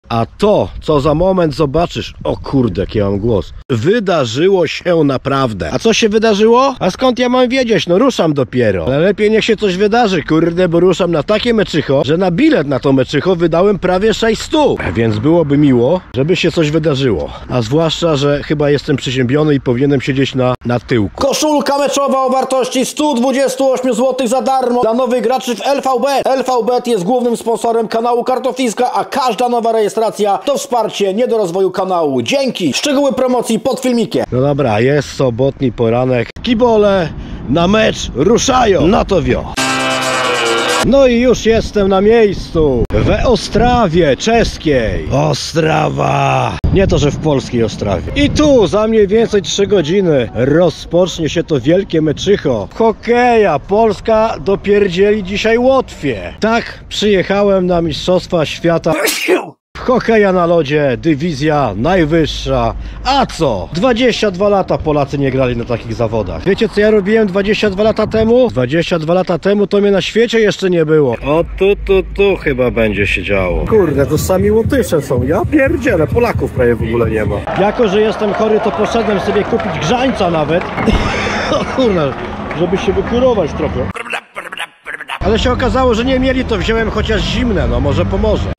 A to, co za moment zobaczysz, o kurde, jaki ja mam głos, wydarzyło się naprawdę. A co się wydarzyło? A skąd ja mam wiedzieć? No ruszam dopiero. Ale lepiej niech się coś wydarzy, kurde, bo ruszam na takie meczycho, że na bilet na to meczycho wydałem prawie 600. Więc byłoby miło, żeby się coś wydarzyło. A zwłaszcza, że chyba jestem przeziębiony i powinienem siedzieć na tyłku. Koszulka meczowa o wartości 128 zł za darmo dla nowych graczy w LVB. LVB jest głównym sponsorem kanału Kartofliska, a każda nowa rejestracja to wsparcie nie do rozwoju kanału. Dzięki! Szczegóły promocji pod filmikiem. No dobra, jest sobotni poranek. Kibole na mecz ruszają. No to wio. No i już jestem na miejscu. We Ostrawie czeskiej. Ostrawa. Nie to, że w polskiej Ostrawie. I tu za mniej więcej 3 godziny rozpocznie się to wielkie meczycho hokeja. Polska dopierdzieli dzisiaj Łotwie. Tak, przyjechałem na Mistrzostwa Świata hokeja na lodzie, dywizja najwyższa. A co? 22 lata Polacy nie grali na takich zawodach. Wiecie, co ja robiłem 22 lata temu? 22 lata temu to mnie na świecie jeszcze nie było. O tu chyba będzie się działo. Kurde, to sami Łotysze są. Ja pierdzielę, Polaków prawie w ogóle nie ma. Jako, że jestem chory, to poszedłem sobie kupić grzańca nawet. Kurde, żeby się wykurować trochę. Ale się okazało, że nie mieli, to wziąłem chociaż zimne, no może pomoże.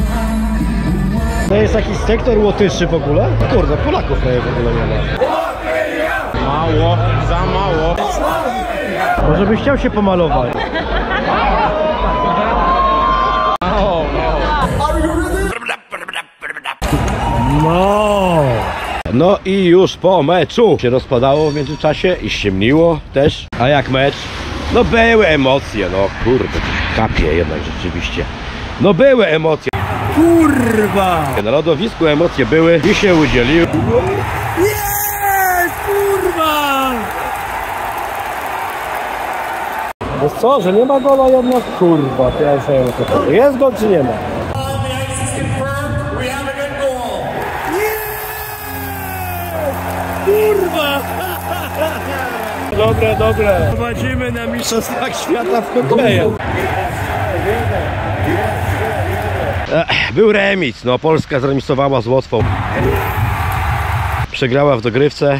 To jest jakiś sektor Łotyszy w ogóle? Kurde, Polaków prawie w ogóle nie ma. Mało, za mało. Może byś chciał się pomalować. Mało. No i już po meczu się rozpadało w międzyczasie i ściemniło też. A jak mecz? No były emocje, no kurde, kapie jednak rzeczywiście. No były emocje. Kurwa! Na lodowisku emocje były i się udzieliły. Jest! Kurwa! No co, że nie ma gola jednak? Kurwa, to ja już nie wiem, co to jest gol czy nie ma? Kurwa! Dobre. Prowadzimy na Mistrzostwach Świata w hokeju. Był remis, no Polska zremisowała z Łotwą. Przegrała w dogrywce.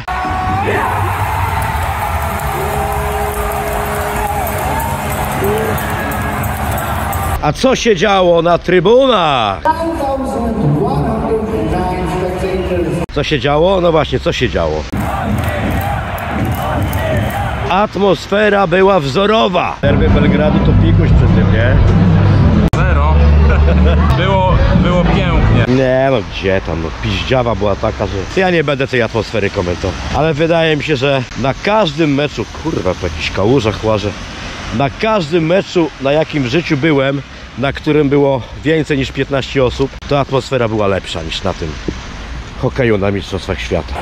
A co się działo na trybunach? Co się działo? No właśnie, co się działo? Atmosfera była wzorowa. Derby Belgradu to pikuś przy tym, nie? Zero. Było pięknie. Nie no gdzie tam, no piździawa była taka, że ja nie będę tej atmosfery komentował. Ale wydaje mi się, że na każdym meczu, kurwa po jakichś kałużach łażę, na każdym meczu, na jakim w życiu byłem, na którym było więcej niż 15 osób, to atmosfera była lepsza niż na tym hokeju na Mistrzostwach Świata.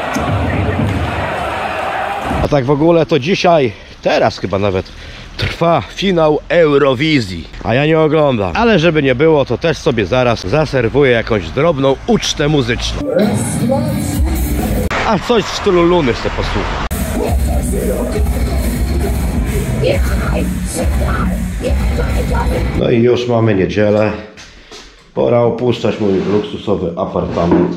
A tak w ogóle to dzisiaj, teraz chyba nawet trwa finał Eurowizji, a ja nie oglądam. Ale żeby nie było, to też sobie zaraz zaserwuję jakąś drobną ucztę muzyczną. A coś w stylu Luny sobie posłucham. No i już mamy niedzielę. Pora opuszczać mój luksusowy apartament.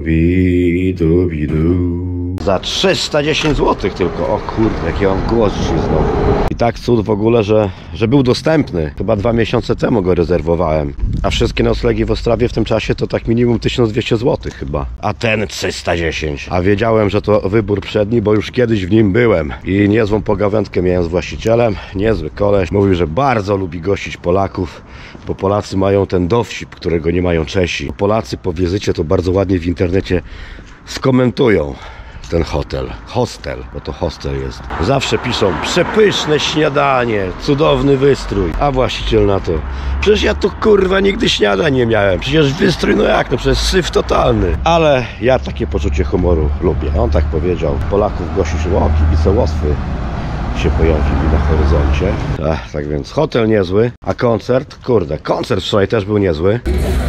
Za 310 zł tylko. O kurde, jaki mam głos dzisiaj znowu. I tak cud w ogóle, że był dostępny. Chyba 2 miesiące temu go rezerwowałem. A wszystkie noclegi w Ostrawie w tym czasie to tak minimum 1200 zł chyba. A ten 310. A wiedziałem, że to wybór przedni, bo już kiedyś w nim byłem. I niezłą pogawędkę miałem z właścicielem. Niezły koleś. Mówił, że bardzo lubi gościć Polaków, bo Polacy mają ten dowcip, którego nie mają Czesi. Polacy po wizycie to bardzo ładnie w internecie skomentują ten hostel, bo to hostel jest. Zawsze piszą przepyszne śniadanie, cudowny wystrój, a właściciel na to: przecież ja tu kurwa nigdy śniadań nie miałem, przecież wystrój no jak, no przecież syf totalny. Ale ja takie poczucie humoru lubię. On tak powiedział. Polaków gościć, o, kibice Łotwy się pojawili na horyzoncie. Tak więc hotel niezły, a koncert, kurde, koncert wczoraj też był niezły.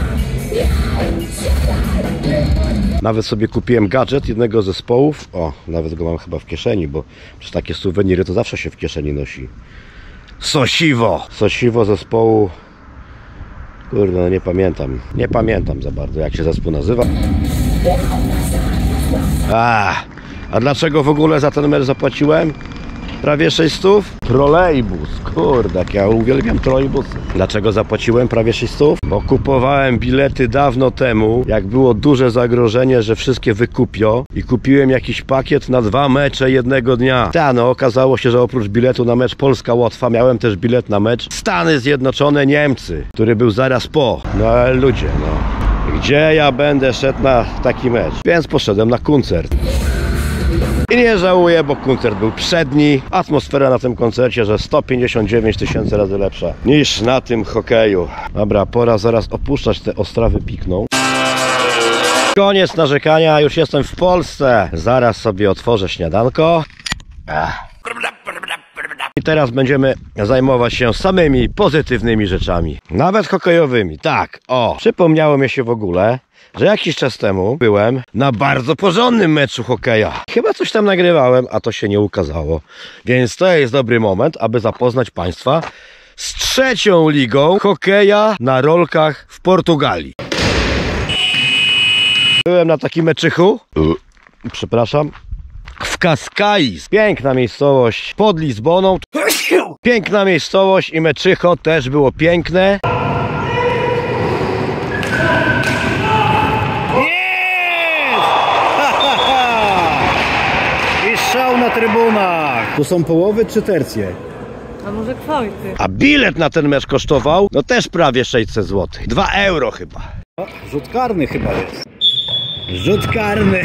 Nawet sobie kupiłem gadżet jednego z zespołów. O, nawet go mam chyba w kieszeni, bo przecież takie suweniry to zawsze się w kieszeni nosi. Sosiwo! Sosiwo zespołu Kurde, no nie pamiętam. Nie pamiętam za bardzo, jak się zespół nazywa. A dlaczego w ogóle za ten mecz zapłaciłem? Prawie 600? Trolejbus, kurde, jak ja uwielbiam trolejbusy. Dlaczego zapłaciłem prawie 600? Bo kupowałem bilety dawno temu, jak było duże zagrożenie, że wszystkie wykupią, i kupiłem jakiś pakiet na 2 mecze jednego dnia. No okazało się, że oprócz biletu na mecz Polska-Łotwa miałem też bilet na mecz Stany Zjednoczone-Niemcy, który był zaraz po. No ale ludzie, no, gdzie ja będę szedł na taki mecz? Więc poszedłem na koncert. I nie żałuję, bo koncert był przedni. Atmosfera na tym koncercie, że 159 000 razy lepsza niż na tym hokeju. Dobra, pora zaraz opuszczać te Ostrawy Pikną. Koniec narzekania, już jestem w Polsce. Zaraz sobie otworzę śniadanko. I teraz będziemy zajmować się samymi pozytywnymi rzeczami. Nawet hokejowymi. Tak, przypomniało mi się w ogóle, że jakiś czas temu byłem na bardzo porządnym meczu hokeja. Chyba coś tam nagrywałem, a to się nie ukazało. Więc to jest dobry moment, aby zapoznać Państwa z 3. ligą hokeja na rolkach w Portugalii. Byłem na takim meczychu. Przepraszam. W Cascais. Piękna miejscowość pod Lizboną. Piękna miejscowość i meczycho też było piękne. I szał na trybunach. To są połowy czy tercje? A może kwojty? A bilet na ten mecz kosztował, no też prawie 600 zł. 2 euro chyba. O, rzut karny chyba jest. Rzut karny.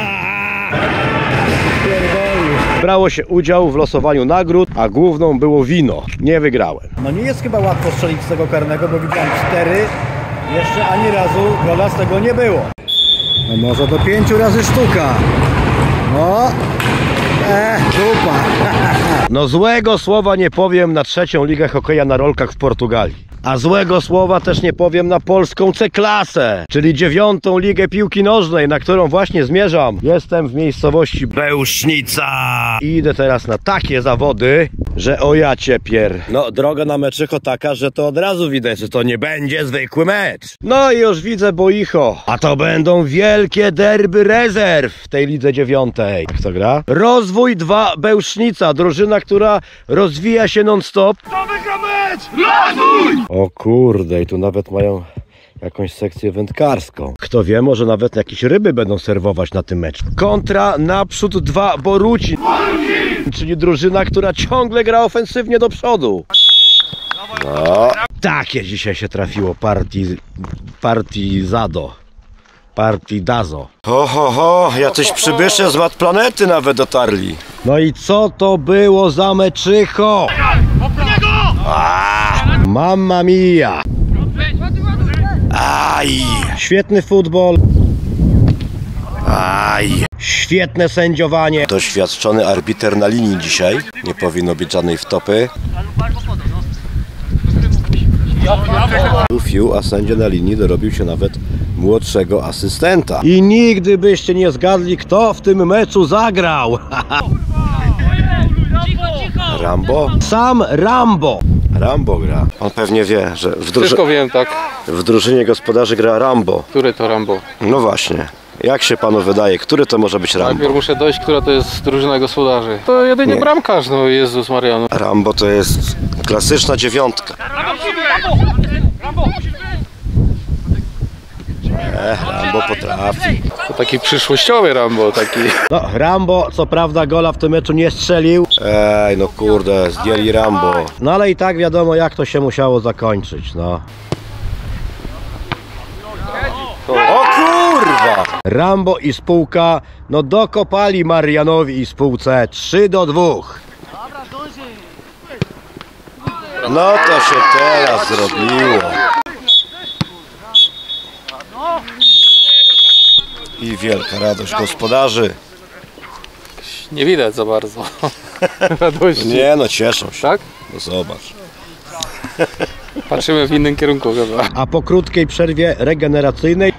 Brało się udział w losowaniu nagród, a główną było wino. Nie wygrałem. No nie jest chyba łatwo strzelić z tego karnego, bo widziałem 4. Jeszcze ani razu gola z tego nie było. No może do 5 razy sztuka. No. Dupa. No złego słowa nie powiem na 3. ligę hokeja na rolkach w Portugalii. A złego słowa też nie powiem na polską C-klasę, czyli 9. ligę piłki nożnej, na którą właśnie zmierzam. Jestem w miejscowości Bełżnica i idę teraz na takie zawody, że o ja ciepier. No droga na meczycho taka, że to od razu widać, że to nie będzie zwykły mecz. No i już widzę boicho. A to będą wielkie derby rezerw w tej lidze 9. Jak to gra? Rozwój 2 Bełżnica, drużyna, która rozwija się non-stop. To wygra mecz! Rozwój! O kurde, i tu nawet mają jakąś sekcję wędkarską. Kto wie, może nawet jakieś ryby będą serwować na tym meczu. Kontra Naprzód 2 Borucin, czyli drużyna, która ciągle gra ofensywnie do przodu. No, takie dzisiaj się trafiło Partidazo. Ho, jacyś przybysze z Mat Planety nawet dotarli. No i co to było za meczycho? Mamma mia! Aj! Świetny futbol. Aj! Świetne sędziowanie. Doświadczony arbiter na linii dzisiaj. Nie powinno być żadnej wtopy. Fiu, a sędzia na linii dorobił się nawet młodszego asystenta. I nigdy byście nie zgadli, kto w tym meczu zagrał. Rambo? Sam Rambo. Rambo gra. On pewnie wie, że Wszystko wiem, tak. w drużynie gospodarzy gra Rambo. Który to Rambo? No właśnie. Jak się panu wydaje, który to może być Rambo? Najpierw muszę dojść, która to jest drużyna gospodarzy. To jedynie Nie. bramkarz, no Jezus Mariano. Rambo to jest klasyczna 9. Rambo potrafi. To taki przyszłościowy Rambo, taki. No, Rambo co prawda gola w tym meczu nie strzelił. Ej, no kurde, zdjęli Rambo. No ale i tak wiadomo, jak to się musiało zakończyć, no. O kurwa! Rambo i spółka, no dokopali Marianowi i spółce 3-2. No to się teraz zrobiło. I wielka radość gospodarzy. Nie widać za bardzo radości. Nie no, cieszą się. Tak? No zobacz. Patrzymy w innym kierunku chyba. A po krótkiej przerwie regeneracyjnej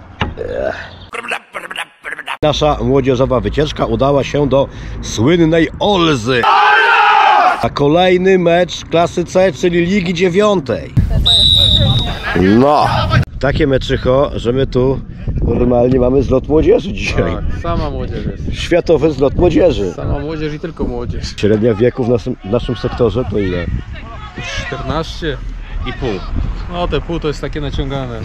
nasza młodzieżowa wycieczka udała się do słynnej Olzy. A kolejny mecz klasy C, czyli Ligi 9. No, takie meczycho, że my tu normalnie mamy zlot młodzieży dzisiaj. Tak, sama młodzież jest. Światowy zlot młodzieży. Sama młodzież i tylko młodzież. Średnia wieku w naszym sektorze to ile? 14,5. No te pół to jest takie naciągane.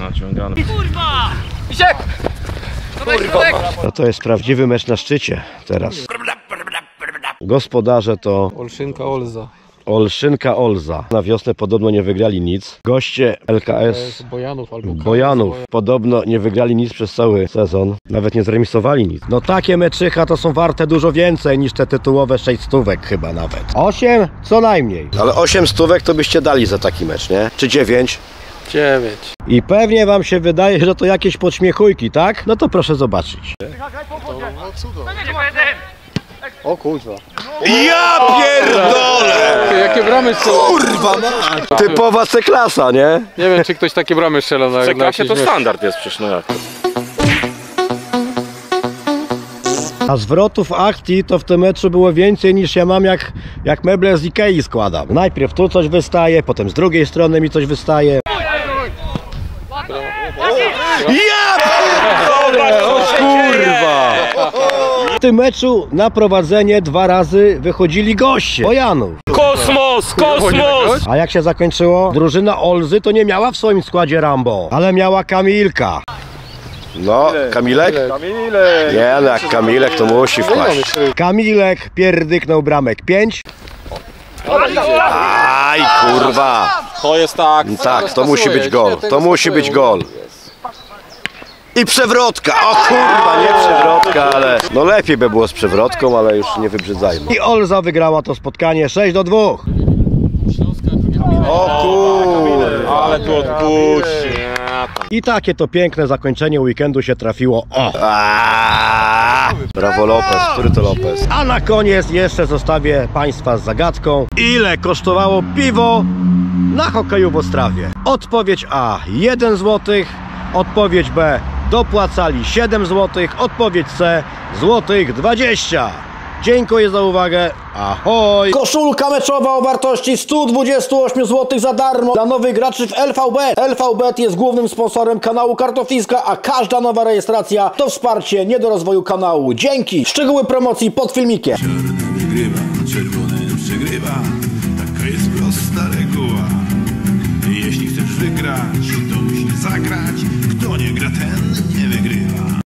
No to jest prawdziwy mecz na szczycie teraz. Gospodarze to Olszynka Olza. Olszynka Olza. Na wiosnę podobno nie wygrali nic. Goście LKS Bojanów albo Bojanów podobno nie wygrali nic przez cały sezon. Nawet nie zremisowali nic. No takie meczycha to są warte dużo więcej niż te tytułowe 6 stówek chyba nawet. 8 co najmniej. Ale 8 stówek to byście dali za taki mecz, nie? Czy 9? 9. I pewnie wam się wydaje, że to jakieś podśmiechujki, tak? No to proszę zobaczyć. O kurwa. Ja pierdolę! Jakie bramy strzelą? Kurwa mać! Typowa C-klasa, nie? Nie wiem, czy ktoś takie bramy strzela na Klasie to jakiś mecz. standard jest przecież, no jak. A zwrotów akcji to w tym meczu było więcej niż ja mam jak meble z Ikei składam. Najpierw tu coś wystaje, potem z drugiej strony mi coś wystaje. Ja pierdolę! O kurwa! W tym meczu na prowadzenie 2 razy wychodzili goście Bojanów. Kosmos! Kosmos! A jak się zakończyło? Drużyna Olzy to nie miała w swoim składzie Rambo, ale miała Kamilka. No, Kamilek? Kamilek! Nie, no jak Kamilek to musi wpaść. Kamilek pierdyknął bramek 5. Aj, kurwa. To jest tak. Tak, to musi być gol. To musi być gol. I przewrotka. O kurwa, nie przewrotka, ale... No lepiej by było z przewrotką, ale już nie wybrzydzajmy. I Olza wygrała to spotkanie 6-2. O kurwa. Ale tu odpuści. I takie to piękne zakończenie weekendu się trafiło. O! Brawo Lopez, który to Lopez? A na koniec jeszcze zostawię Państwa z zagadką. Ile kosztowało piwo na hokeju w Ostrawie? Odpowiedź A 1 zł, odpowiedź B dopłacali 7 zł, odpowiedź C złotych 20. Dziękuję za uwagę. Ahoj! Koszulka meczowa o wartości 128 zł za darmo dla nowych graczy w LVB. LVB jest głównym sponsorem kanału Kartofliska, a każda nowa rejestracja to wsparcie nie do rozwoju kanału. Dzięki! Szczegóły promocji pod filmikiem. Czarny wygrywa, czerwony przegrywa. Taka jest prosta reguła. Jeśli chcesz wygrać, to musisz zagrać. Kto nie gra, ten nie wygrywa.